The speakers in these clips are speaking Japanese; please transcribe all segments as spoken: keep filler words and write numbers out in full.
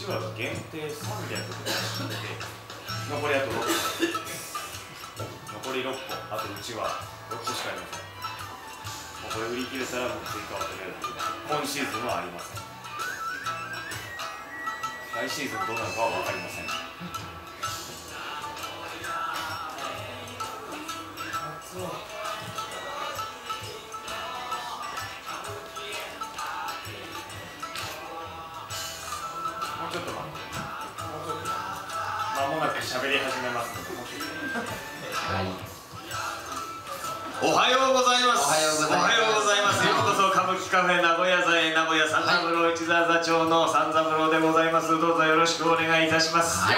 ちわが限定さんびゃくで出て、残りあとろっぽん、残りろっぽん、あとうちわろっこしかありません。もうこれ売り切れたらもう追加は取れるという、今シーズンはありません。来シーズンどうなるかは分かりません。もうちょっと待って、もうちょっと間もなく喋り始めますので、もうちょっと。はい。おはようございます。 おはようございます。 おはようございます。ようこそ歌舞伎カフェ名古屋座へ、名古屋三三郎市座座長の三三郎でございます。どうぞよろしくお願いいたします。はい。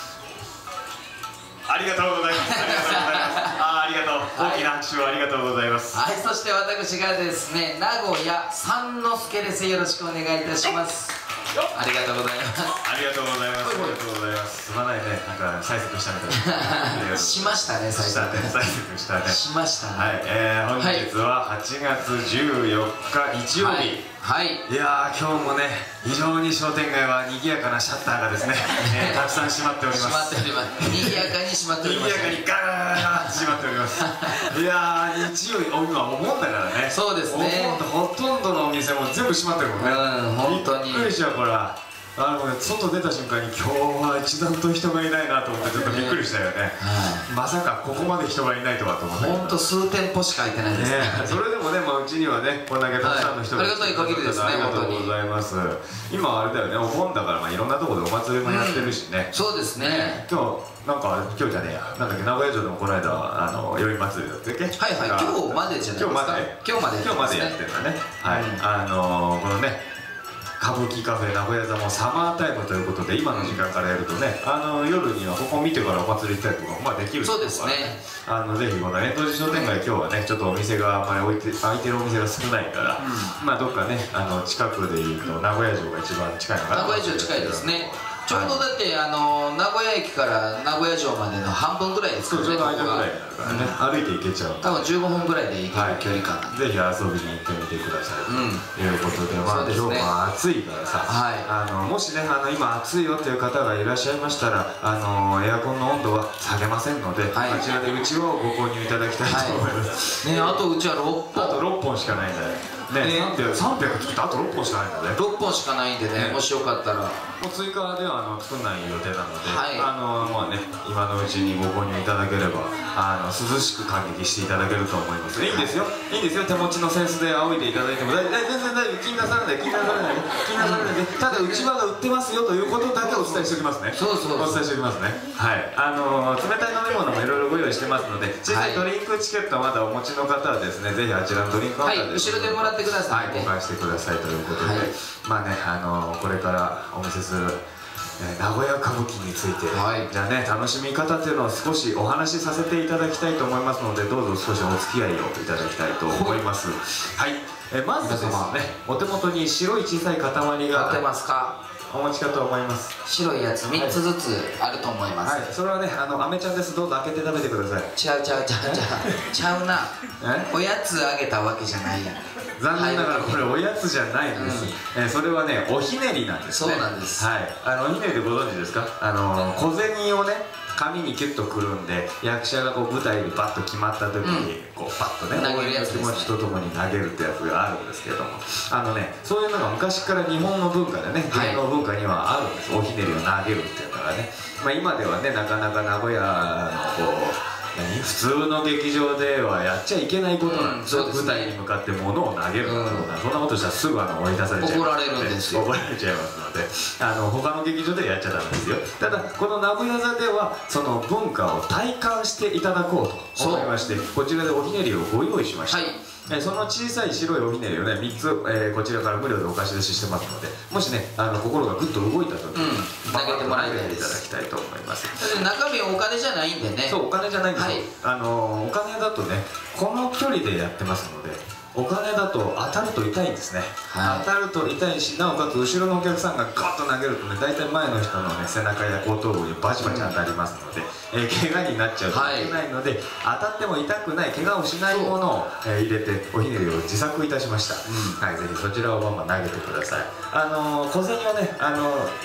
ありがとうございます。ありがとうございます。あ、ありがとう。大きな拍手をありがとうございます。 はい、そして私がですね、名古屋三之助です。よろしくお願いいたします。ありがとうございます。 ありがとうございます。ありがとうございます。すまないね、なんか催促したみたいな。しましたね、催促。催促したね。 しましたね。 はい、えー、本日ははちがつじゅうよっか日曜日。はい。いやー、今日もね、非常に商店街は賑やかなシャッターがですね、えー、たくさん閉まっております。 閉まっております。賑やかに閉まっております。 賑やかにガーッと閉まっております。いやー、日曜日、今お盆だからね。 そうですね。 ほとんどのお店も全部閉まってるもんね。 うん、本当に。 びっくりしちゃう、これ。あの外出た瞬間に今日は一段と人がいないなと思ってちょっとびっくりしたよね。まさかここまで人がいないとはと思って。 本当数店舗しか開いてないですね。 それでもね、まあうちにはねこんだけたくさんの人がありがたい限りですね。 ありがとうございます。今あれだよね、お盆だからまあいろんなところでお祭りもやってるしね。 そうですね。 今日なんか今日じゃねえや、なんだっけ、名古屋城でもこの間あの宵祭りだったっけ。 はいはい。今日までじゃないですか。今日まで今日までやってるんだね。はい。あのこのね。歌舞伎カフェ名古屋座もサマータイムということで今の時間からやるとね、あの夜にはここを見てからお祭り行ったりとかまあできる。 そうですね。 あのぜひこの円頓寺商店街、今日はねちょっとお店があんまり置いて開いてるお店が少ないから、うん、まあどっかねあの近くでいうと名古屋城が一番近いのかな。 名古屋城近いですね。ちょうどだってあの名古屋駅から名古屋城までの半分ぐらいですからね。 ちょうど間ぐらいになるからね、歩いて行けちゃう。 多分じゅうごふんぐらいで行ける距離感。 ぜひ遊びに行ってみてくださいということで、まあ今日も暑いからさ、あのもしねあの今暑いよという方がいらっしゃいましたら、あのエアコンの温度は下げませんので、あちらでうちわをご購入いただきたいと思います。 ね、あとうちはろっぽん。 あとろっぽんしかないんだよね。さんびゃく作ってあとろっぽんしかないんだね。 ろっぽんしかないんでね、もしよかったらもう追加ではあの作んない予定なので、あのまあね今のうちにご購入いただければあの涼しく感激していただけると思います。いいんですよ、いいんですよ。手持ちのセンスで仰いでいただいても大丈夫、全然大丈夫。気になさらない、気になさらない、気になさらないで、ただうちわが売ってますよということだけお伝えしておきますね。そうそう、お伝えしておきますね。はい、あの冷たい飲み物もいろいろご用意してますので、実際ドリンクチケットまだお持ちの方はですね、ぜひあちらのドリンクカウンターで後ろでもらってください。 はい、交換してくださいということで、まあねあのこれからお見せする名古屋歌舞伎について、はい、じゃあね楽しみ方っていうのを少しお話しさせていただきたいと思いますので、どうぞ少しお付き合いをいただきたいと思います。はい、えまずですね、お手元に白い小さい塊が出ますか、 お持ちかと思います。 白いやつみっつずつあると思います。 はい、それはねあのアメちゃんです。どうぞ開けて食べてください。 ちゃうちゃうちゃうちゃうちゃうな。おやつあげたわけじゃないやん。 残念ながらこれおやつじゃないんです、うん、えー、それはねおひねりなんですね。 そうなんです。 はい、あのおひねりでご存知ですか。あの小銭をね紙にキュッとくるんで、役者がこう舞台でバッと決まった時にこうパッとね投げるやつですね。 気持ちとともに投げるってやつがあるんですけども、あのねそういうのが昔から日本の文化でね、芸能文化にはあるんです。おひねりを投げるっていうのがね、まあ、今ではねなかなか名古屋のこう普通の劇場ではやっちゃいけないことなんですよ。舞台に向かって物を投げるってことは、そんなことしたらすぐあの追い出されちゃいます。 怒られるんですよ。 怒られちゃいますので、あの他の劇場でやっちゃダメですよ。ただこの名古屋座ではその文化を体感していただこうと思いまして、こちらでおひねりをご用意しました。はい、えその小さい白いおひねりをねみっつ、えー、こちらから無料でお貸し出ししてますので、もしねあの心がぐっと動いた時に、うん、投げてもらいたいただきたいと思います。 中身お金じゃないんでね。 そう、お金じゃないんですよ。はい、あのお金だとねこの距離でやってますので、お金だと当たると痛いんですね。はい、当たると痛いし、なおかつ後ろのお客さんがガッと投げるとね大体前の人のね背中や後頭部にバチバチ当たりますので、えー、怪我になっちゃうといけないので、はい、当たっても痛くない怪我をしないものを、えー、入れておひねりを自作いたしました。うん、はい、ぜひそちらをまま投げてください。あのー、小銭をねあのー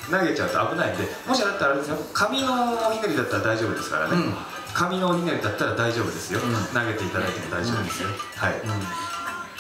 投げちゃうと危ないんで、もしあったらあれですよ、紙のおひねりだったら大丈夫ですからね、紙のおひねりだったら大丈夫ですよ、投げていただいても大丈夫ですよ。はい、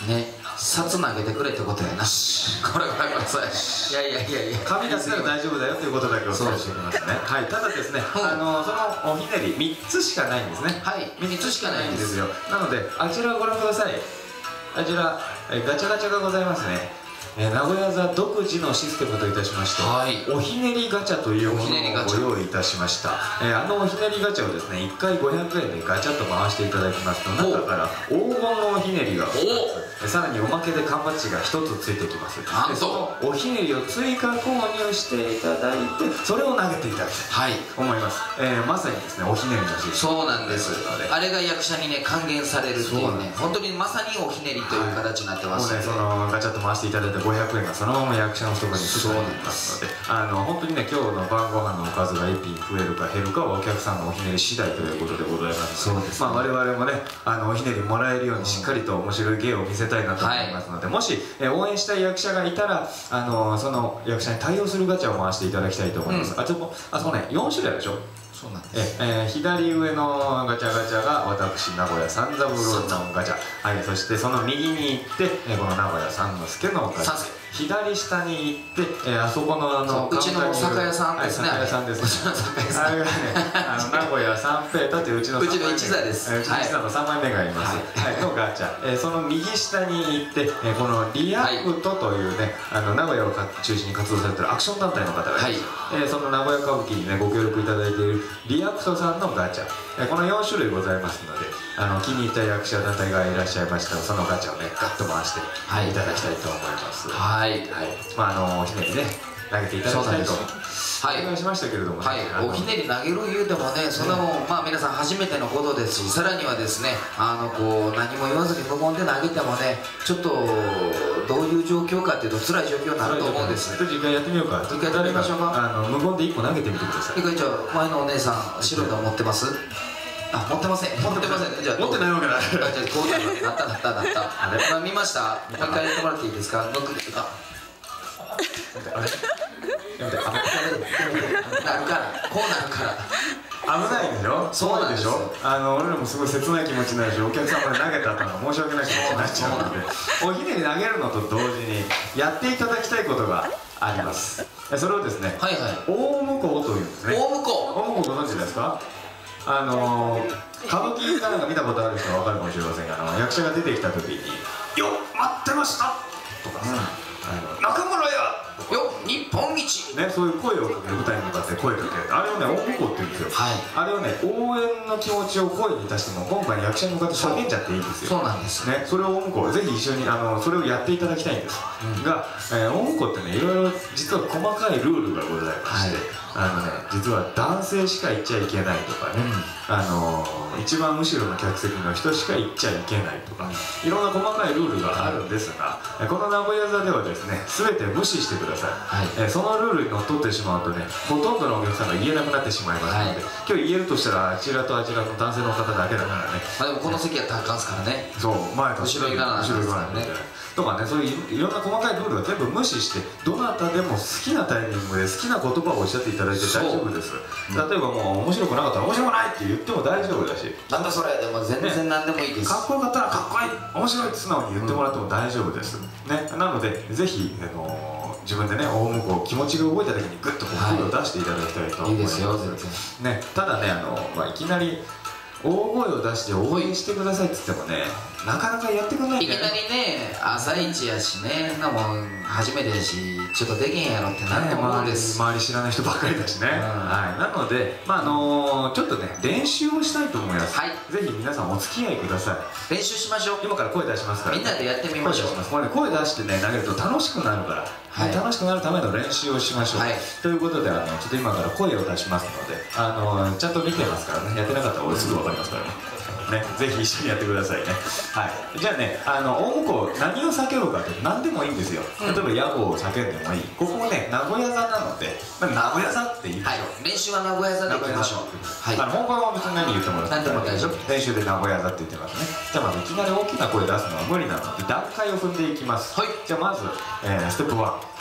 ね、札投げてくれってことやな。これごめんなさい。いやいやいやいや、 紙だったら大丈夫だよということだけお伝えしておきますね。はい、ただですね、あのそのおひねりみっつしかないんですね。 はい、みっつしかないんですよ。なのであちらをご覧ください。あちらガチャガチャがございますね。えー、名古屋座独自のシステムといたしまして、はい、おひねりガチャというものをご用意いたしました。えー、あのおひねりガチャをですねいっかいごひゃくえんでガチャッと回していただきますと、中から黄金のおひねりがふたつ、さらにおまけで缶バッジがひとつついてきます。でそのおひねりを追加購入していただいて、それを投げていただきたいと思います。はい、えー、まさにですねおひねりのシステム。 そうなんです。あれが役者にね還元されるっていうね、本当にまさにおひねりという形になってます。 もうね、そのガチャッと回していただいたごひゃくえんがそのまま役者のところに進んでいますので、あの本当にね今日の晩ご飯のおかずがいっぴん増えるか減るかはお客さんのおひねり次第ということでございますので、まあ我々もねあのおひねりもらえるようにしっかりと面白い芸を見せたいなと思いますので、はい、もし、え応援したい役者がいたらあのその役者に対応するガチャを回していただきたいと思います。うん、あそこあそこねよんしゅるいあるでしょ。そうなんです。ええー、左上のガチャガチャが私名古屋三三郎のガチャ、はい、そしてその右に行って、えー、この名古屋三之助のガチャ、左下に行って、えー、あそこのあのうちの酒屋さんですね。 酒屋さんです。うちの酒屋さん。あれがね、あの名古屋三平太といううちのうちの一座です。 うちの一座の三枚目があります。はい、のガチャ。えー、その右下に行って、えー、このリアクトというね、あの名古屋を中心に活動されているアクション団体の方がいます。はい、えー、その名古屋歌舞伎にねご協力いただいているリアクトさんのガチャ。えー、このよんしゅるいございますので、あの気に入った役者団体がいらっしゃいましたら、そのガチャをねガッと回していただきたいと思います。はい。はい。まああのおひねりね投げていただきたいとお願いしましたけれどもね、 はい、おひねり投げる言うてもね、そんなもんまあ皆さん初めてのことですし、さらにはですねあのこう何も言わずに無言で投げてもねちょっとどういう状況かっていうと辛い状況になると思うんです。 ちょっと一回やってみようか。 一回やってみましょうか。 あの無言で一個投げてみてください。 一回じゃあ前のお姉さん白いの持ってます？あ、持ってません。持ってません。 じゃあ持ってないわけない。じゃあこうなったなったなった。あれ、まあ見ました。もう一回やってもらっていいですか。僕あ。あれ。やめて。あ、なるから。こうなるから。 危ないでしょ。そうなんでしょ。あの俺らもすごい切ない気持ちになるし、お客様に投げた後が申し訳ない気持ちになっちゃうので、おひねり投げるのと同時にやっていただきたいことがあります。それをですね、 はいはい。 大向こうというんですね。 大向こう。 大向こうご存知ですか？あのー、歌舞伎かなんか見たことある人は分かるかもしれませんが、あの役者が出てきた時に「よっ待ってました!」とかさ、うん、中村屋よ日本一ね、そういう声をかける、舞台に向かって声かける、あれをね大向こうって言うんですよ。はい、あれをね応援の気持ちを声に出しても今回の役者に向かって叫んじゃっていいんですよ。 そうなんですね。それを大向こうぜひ一緒にあのそれをやっていただきたいんです、うん、が、えー、大向こうってねいろいろ実は細かいルールがございまして、はい、あのね実は男性しか行っちゃいけないとかね、うん、あのー、一番後ろの客席の人しか行っちゃいけないとか、いろんな細かいルールがあるんですが、この名古屋座ではですね全て無視してください。はい、えー、そのルールにのっとってしまうとねほとんどのお客さんが言えなくなってしまいますので、はい、今日言えるとしたらあちらとあちらの男性の方だけだからね。 あ、でもこの席は高いですからね。 そう前と後ろ行かない後ろ行かないねとかね、そういういろんな細かいルールは全部無視して、どなたでも好きなタイミングで好きな言葉をおっしゃっていただいて大丈夫です。例えばもう面白くなかったら面白くないって言っても大丈夫だし、 なんだそれでも全然何でもいいです、 かっこよかったらかっこいい面白いって素直に言ってもらっても大丈夫です、ね、なのでぜひあのー、自分でね大向こう気持ちが動いた時にグッと声を出していただきたいと思います。 いいですよ全然ね。 ただねあの、まあ、いきなり大声を出して応援してくださいって言ってもねなかなかやってくれないんだよね。 いきなりね朝一やしね、なもん初めてやしちょっとできへんやろってなると思うんです。 周り知らない人ばっかりだしね、うん、はい、なのでまああのー、ちょっとね練習をしたいと思います。はい、ぜひ皆さんお付き合いください。 練習しましょう。 今から声出しますから、ね、 みんなでやってみましょう。 これ、ね、声出してね投げると楽しくなるから、はい、楽しくなるための練習をしましょう、はい、ということであのちょっと今から声を出しますので、あのー、ちゃんと見てますからね、やってなかったら俺すぐ分かりますからねね、ぜひ一緒にやってくださいね。はい、じゃあね、あの大向こう何を叫ぶかって何でもいいんですよ。例えば屋号を叫んでもいい。ここもね名古屋座なので、まあ、名古屋座って言いましょう。 はい、練習は名古屋座でいきましょう。はい、 あの本番は別に何言ってもらっても大丈夫。練習で名古屋座って言ってますね。じゃあまずいきなり大きな声出すのは無理なので段階を踏んでいきます。はい、じゃあまず、えー、ステップワン。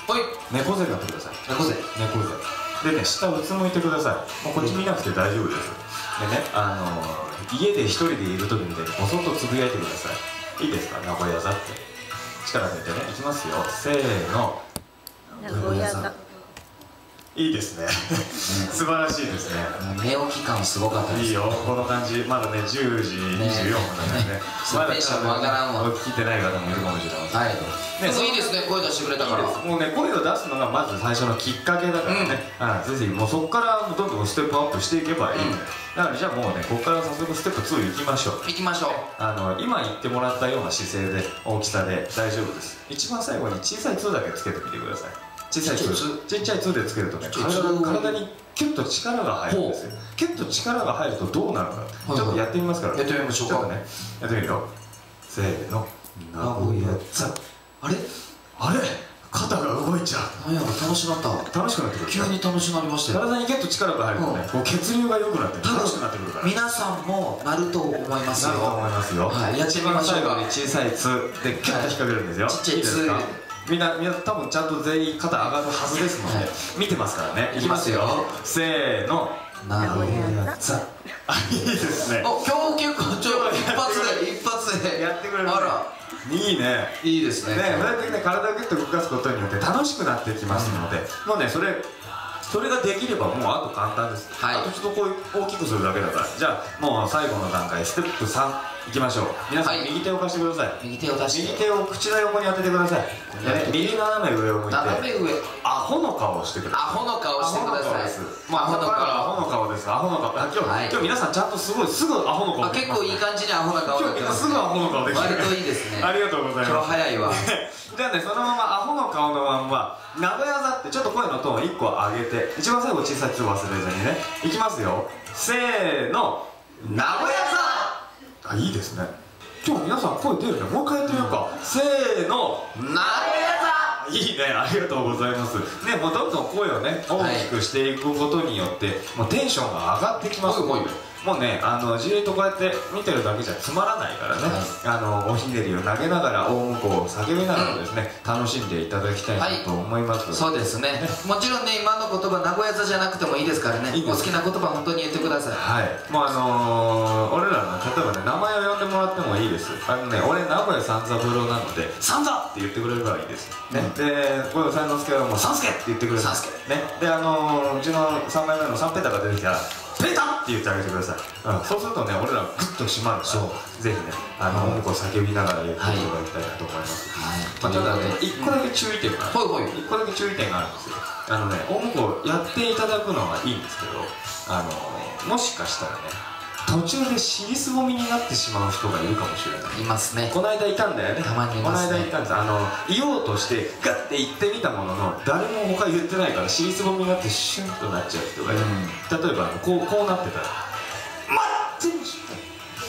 はい。 猫背になってください。 猫背。 猫背でね、下うつむいてください。もうこっち見なくて大丈夫です。でね、あのー、家で一人でいる時みたいにボソッとつぶやいてください。いいですか、名古屋座って。力抜いてね、いきますよ。せーの、 名古屋座。 いいですね。素晴らしいですね。 寝起き感すごかったです。 いいよ、この感じ。まだね、じゅうじにじゅうよんぷんなんでね。まだテンションも上がらんわ。 聞いてない方もいるかもしれません。 はい。でもいいですね、声出してくれたから。 もうね、声を出すのがまず最初のきっかけだからね。ぜひもうそこからどんどんステップアップしていけばいい。だからじゃあもうね、ここから早速ステップツーいきましょう。 いきましょう。 あの今言ってもらったような姿勢で、大きさで大丈夫です。一番最後に小さいツーだけつけてみてください。小さいツー、ちっちゃいツーでつけるとね、体にキュッと力が入るんですよ。キュッと力が入るとどうなるか、ちょっとやってみますから。 やってみましょうか。 ちょっとね、やってみるよ。せーの、名古屋座。あれあれ肩が動いちゃう。 なんやろ、楽しくなった。 楽しくなってくる。 急に楽しくなりましたよ。 体にキュッと力が入るとね、こう血流が良くなって楽しくなってくるから。 皆さんもなると思いますよ。 なると思いますよ。 はい、やってみましょう。 最後に小さいツーでキュッと引っ掛けるんですよ。 ちっちゃいツー。 みんな、みんな多分ちゃんと全員肩上がるはずですので、見てますからね。いきますよ。せーの。 名古屋座。 あ、いいですね。 お、今日結構ちょ一発で一発でやってくれる。 あら、 いいね。 いいですね。 ね、そうやってね、体をグッと動かすことによって楽しくなってきますので、もうね、それそれができればもうあと簡単です。あとちょっとこう大きくするだけだから。じゃあもう最後の段階、ステップさんいきましょう。皆さん右手を貸してください。 右手を出して、 右手を口の横に当ててください。右斜め上を向いて、 斜め上、 アホの顔をしてください。 アホの顔してください。 まあアホの顔、アホの顔です。アホの顔。今日今日皆さんちゃんとすごいすぐアホの顔。 結構いい感じにアホな顔になってます。 すぐアホの顔できてる。 割といいですね。 ありがとうございます。 今日早いわ。 じゃあね、そのままアホの顔のまんま名古屋座ってちょっと声のトーンいっこ上げて、一番最後小さい「つ」忘れずにね、いきますよ。せーの、名古屋座。あ、いいですね。今日皆さん声出るね。もう一回やってみようか。せーの、名古屋座。いいね、ありがとうございます。ね、もうどんどん声をね大きくしていくことによってもうテンションが上がってきますので、もうね、あのじーっとこうやって見てるだけじゃつまらないからね、あのおひねりを投げながら大向こうを叫びながらですね、楽しんでいただきたいなと思います。 そうですね。もちろんね、今の言葉名古屋座じゃなくてもいいですからね、お好きな言葉本当に言ってください。 はい、もうあの俺らの例えばね、名前を呼んでもらってもいいです。あのね、俺名古屋三三郎なので「三座」って言ってくれればいいですね。で、これ三之助はもう「三助」って言ってくれる。三助ね。で、あのうちのさんまいめの三ペタが出てきたら「ペタ!」って言ってあげてください。そうするとね、俺らグッと締まるから、ぜひね、あの音楽を叫びながら言っていただきたいなと思います。まあただね、いっこだけ注意点がある。いっこだけ注意点があるんですよ。あのね、音楽をやっていただくのはいいんですけど、あのもしかしたらね、途中で尻すぼみになってしまう人がいるかもしれない。 いますね。 この間いたんだよね。 たまにいますね。 この間いたんです。あの言おうとしてガッて言ってみたものの、誰も他言ってないから尻すぼみになってシュンとなっちゃう人がいる。例えばこうこうなってたら「待ってました!」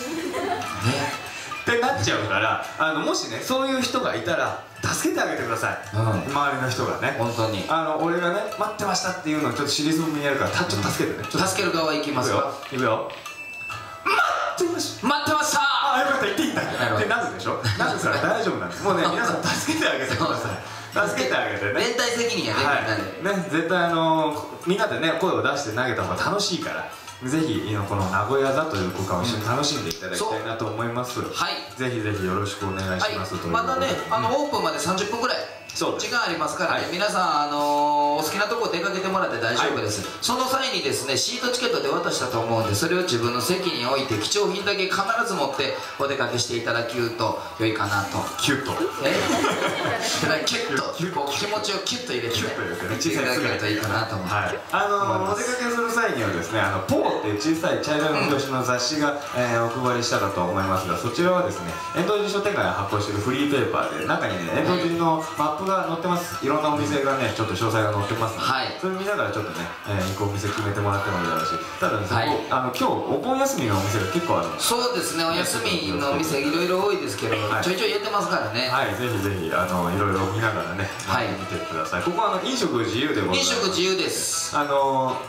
ってなっちゃうから、あのもしねそういう人がいたら助けてあげてください。周りの人がね、 本当に、あの俺がね「待ってました」っていうのをちょっと尻すぼみにやるから、ちょっと助けてね。 助ける側行きますよ。 いくよ。待ってました。 待ってました。 あ、よかった、言っていいんだってなるでしょ。なるから大丈夫なんです。もうね、皆さん助けてあげてください。助けてあげてね。 連帯責任やね、 みんなでね。絶対あのみんなでね声を出して投げた方が楽しいから、ぜひこの名古屋座という空間を一緒に楽しんでいただきたいなと思います。はい、ぜひぜひよろしくお願いします。 またね、あのオープンまでさんじゅっぷんぐらい時間ありますからね、皆さんあのお好きなとこ出かけてもらって大丈夫です。その際にですね、シートチケットで渡したと思うんで、それを自分の席に置いて貴重品だけ必ず持ってお出かけしていただけると良いかなと。 キュッとえキュッとこう気持ちをキュッと入れていただけるといいかなと思います。 あのお出かけする際にはですね、あのポーっていう小さい茶色い表紙の雑誌がお配りしたかと思いますが、そちらはですね、遠藤寺書店街が発行しているフリーペーパーで、中にね遠藤寺のマップが載ってます。いろんなお店がねちょっと詳細が載ってますので、それ見ながらちょっとね行くお店決めてもらってもいいだろうし、ただね、あの今日お盆休みのお店が結構あるんで。 そうですね、お休みのお店いろいろ多いですけど、ちょいちょいやってますからね。 はい、ぜひぜひあのいろいろ見ながらね見てください。ここはあの飲食自由でございます。 飲食自由です。 あの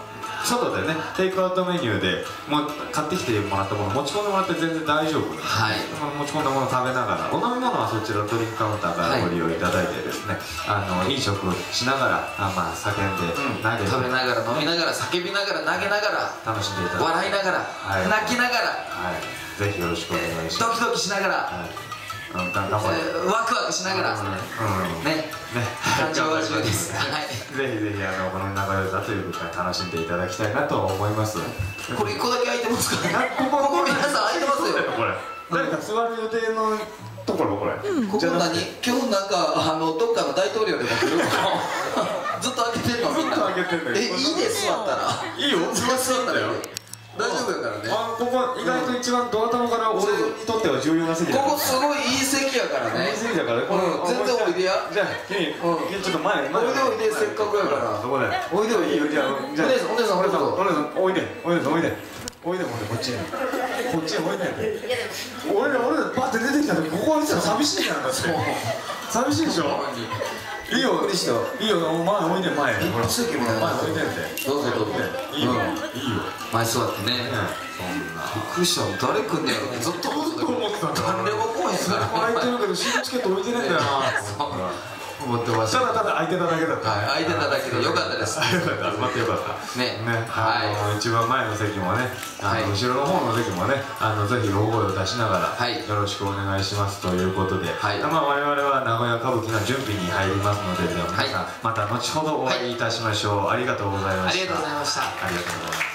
外でねテイクアウトメニューでもう買ってきてもらったもの持ち込んでもらって全然大丈夫、 はい、 持ち込んだもの食べながらお飲み物はそちらドリンクカウンターからご利用いただいてですね、はい、あの飲食しながらあ、まあ、叫んで、うん、投げて食べながら飲みながら叫びながら投げながら楽しんでいただいて笑いながら、はい、泣きながら、 はい、ぜひよろしくお願いします。 ドキドキしながら、はい、 うん、頑張って、 えー、ワクワクしながら、うん、ね、ね、感情は重要です。はい、 ぜひぜひあのこの仲良さというか楽しんでいただきたいなと思います。 これ一個だけ空いてますか？ここここ皆さん空いてますよ。これ誰か座る予定のところこれ。 ここ何？今日なんかあのどっかの大統領でも来るの？ずっと開けてんのみんな。 ずっと開けてんの。 え、いいで座ったら。いいよ。座ったらよ。大丈夫やからね。 あ、ここ意外と一番ドア玉から俺にとっては重要な席だ。 ここすごいいい席やからね。 いい席だから。 全然おいでや。 じゃあ君、ちょっと前前。 おいでおいでせっかくやから。 そこで。 おいでおいで。 じゃあお姉さんお姉さんお姉さんお姉さんおいでおいでおいでおいでこっちにこっちにおいで。俺ら俺らバッて出てきた時ここは見てたら寂しいじゃんだって。寂しいでしょ。いいよいいよ前おいで前。ほら席も前おいでって。 どうぞどうぞ。 いいよいいよ。前座ってね。そんな。びっくりした。誰来んねやろ。ずっと思ってた。誰も来へんから。 空いてるけど新チケット置いてないんだよな。 思ってました。 ただただ空いてただけだった。 空いてただけでよかったです。 よかった。集まってよかった。ねね。あの一番前の席もね、あの後ろの方の席もね、あのぜひ大声を出しながらよろしくお願いしますということで、まあ我々は名古屋歌舞伎の準備に入りますので、では皆さんまた後ほどお会いいたしましょう。ありがとうございました。 ありがとうございました。 ありがとうございます。